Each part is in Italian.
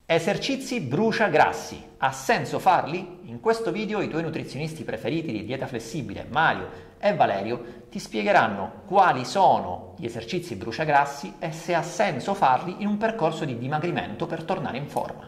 Esercizi bruciagrassi. Ha senso farli? In questo video i tuoi nutrizionisti preferiti di Dieta Flessibile, Mario e Valerio, ti spiegheranno quali sono gli esercizi bruciagrassi e se ha senso farli in un percorso di dimagrimento per tornare in forma.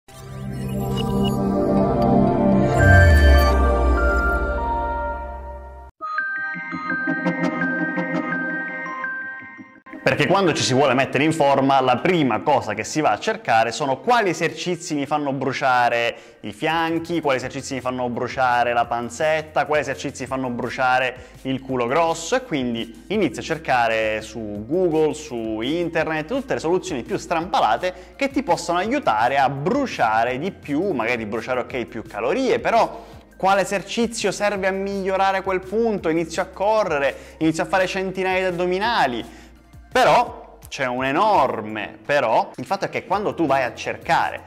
Perché quando ci si vuole mettere in forma, la prima cosa che si va a cercare sono quali esercizi mi fanno bruciare i fianchi, quali esercizi mi fanno bruciare la panzetta, quali esercizi mi fanno bruciare il culo grosso, e quindi inizia a cercare su Google, su internet, tutte le soluzioni più strampalate che ti possono aiutare a bruciare di più, magari bruciare più calorie, però quale esercizio serve a migliorare quel punto? Inizio a correre, inizio a fare centinaia di addominali. Però c'è un enorme però, il fatto è che quando tu vai a cercare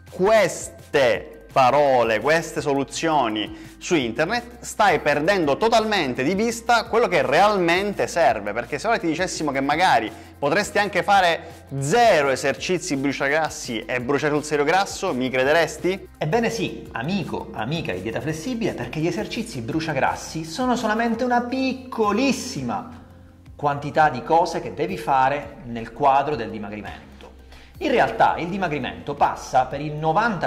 queste parole, queste soluzioni su internet, stai perdendo totalmente di vista quello che realmente serve, perché se ora ti dicessimo che magari potresti anche fare 0 esercizi bruciagrassi e bruciare sul serio grasso, mi crederesti? Ebbene sì, amico, amica di Dieta Flessibile, perché gli esercizi bruciagrassi sono solamente una piccolissima quantità di cose che devi fare nel quadro del dimagrimento. In realtà il dimagrimento passa per il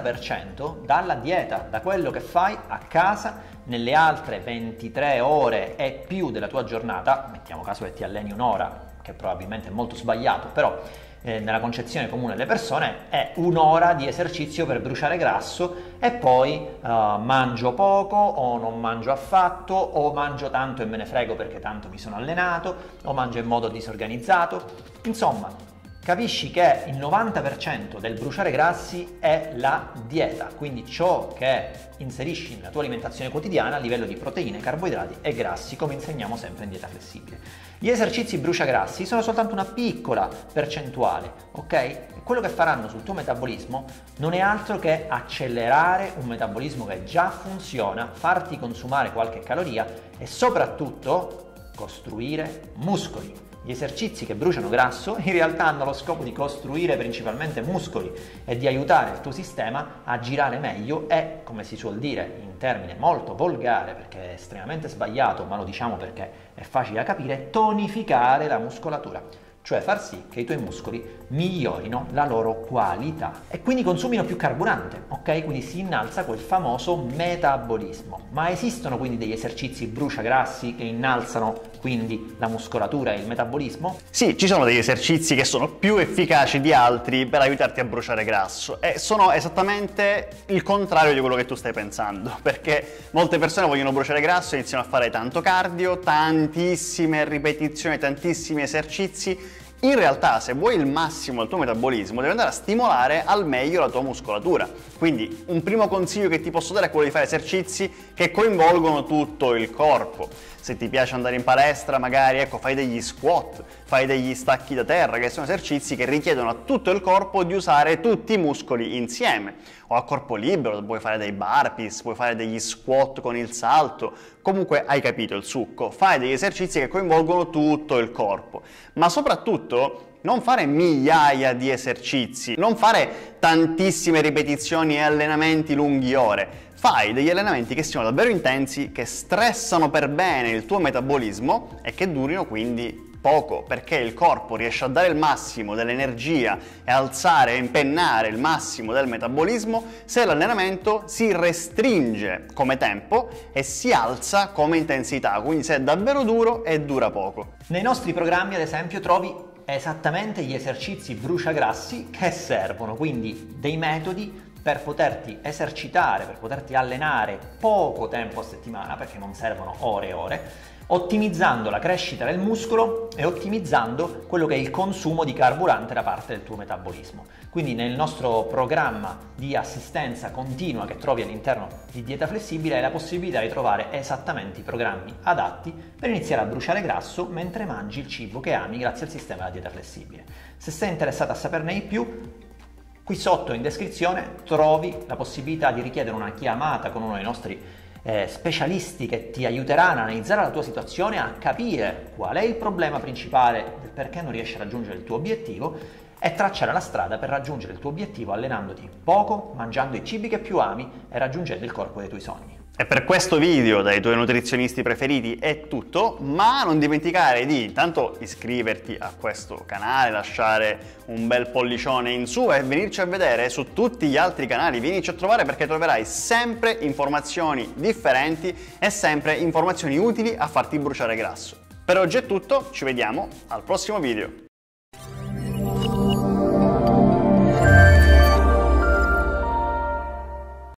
90% dalla dieta, da quello che fai a casa nelle altre 23 ore e più della tua giornata. Mettiamo caso che ti alleni un'ora, che probabilmente è molto sbagliato, però nella concezione comune delle persone è un'ora di esercizio per bruciare grasso e poi mangio poco o non mangio affatto, o mangio tanto e me ne frego perché tanto mi sono allenato, o mangio in modo disorganizzato. Insomma, capisci che il 90% del bruciare grassi è la dieta, quindi ciò che inserisci nella tua alimentazione quotidiana a livello di proteine, carboidrati e grassi, come insegniamo sempre in Dieta Flessibile. Gli esercizi bruciagrassi sono soltanto una piccola percentuale, ok? E quello che faranno sul tuo metabolismo non è altro che accelerare un metabolismo che già funziona, farti consumare qualche caloria e soprattutto costruire muscoli. Gli esercizi che bruciano grasso in realtà hanno lo scopo di costruire principalmente muscoli e di aiutare il tuo sistema a girare meglio e, come si suol dire in termine molto volgare perché è estremamente sbagliato, ma lo diciamo perché è facile da capire, tonificare la muscolatura. Cioè far sì che i tuoi muscoli migliorino la loro qualità e quindi consumino più carburante, ok? Quindi si innalza quel famoso metabolismo. Ma esistono quindi degli esercizi bruciagrassi che innalzano quindi la muscolatura e il metabolismo? Sì, ci sono degli esercizi che sono più efficaci di altri per aiutarti a bruciare grasso e sono esattamente il contrario di quello che tu stai pensando, perché molte persone vogliono bruciare grasso e iniziano a fare tanto cardio, tantissime ripetizioni, tantissimi esercizi. In realtà, se vuoi il massimo del tuo metabolismo, devi andare a stimolare al meglio la tua muscolatura. Quindi un primo consiglio che ti posso dare è quello di fare esercizi che coinvolgono tutto il corpo. Se ti piace andare in palestra, magari fai degli squat, fai degli stacchi da terra, che sono esercizi che richiedono a tutto il corpo di usare tutti i muscoli insieme. O a corpo libero, puoi fare dei burpees, puoi fare degli squat con il salto. Comunque hai capito il succo, fai degli esercizi che coinvolgono tutto il corpo. Ma soprattutto non fare migliaia di esercizi, non fare tantissime ripetizioni e allenamenti lunghi ore. Fai degli allenamenti che siano davvero intensi, che stressano per bene il tuo metabolismo e che durino quindi poco, perché il corpo riesce a dare il massimo dell'energia e alzare e impennare il massimo del metabolismo se l'allenamento si restringe come tempo e si alza come intensità, quindi se è davvero duro e dura poco. Nei nostri programmi, ad esempio, trovi esattamente gli esercizi bruciagrassi che servono, quindi dei metodi per poterti esercitare, per poterti allenare poco tempo a settimana, perché non servono ore e ore, ottimizzando la crescita del muscolo e ottimizzando quello che è il consumo di carburante da parte del tuo metabolismo. Quindi nel nostro programma di assistenza continua che trovi all'interno di Dieta Flessibile hai la possibilità di trovare esattamente i programmi adatti per iniziare a bruciare grasso mentre mangi il cibo che ami grazie al sistema della Dieta Flessibile. Se sei interessato a saperne di più, qui sotto in descrizione trovi la possibilità di richiedere una chiamata con uno dei nostri specialisti che ti aiuteranno a analizzare la tua situazione, a capire qual è il problema principale del perché non riesci a raggiungere il tuo obiettivo e tracciare la strada per raggiungere il tuo obiettivo allenandoti poco, mangiando i cibi che più ami e raggiungendo il corpo dei tuoi sogni. E per questo video dai tuoi nutrizionisti preferiti è tutto, ma non dimenticare di intanto iscriverti a questo canale, lasciare un bel pollicione in su e venirci a vedere su tutti gli altri canali. Vienici a trovare perché troverai sempre informazioni differenti e sempre informazioni utili a farti bruciare grasso. Per oggi è tutto, ci vediamo al prossimo video.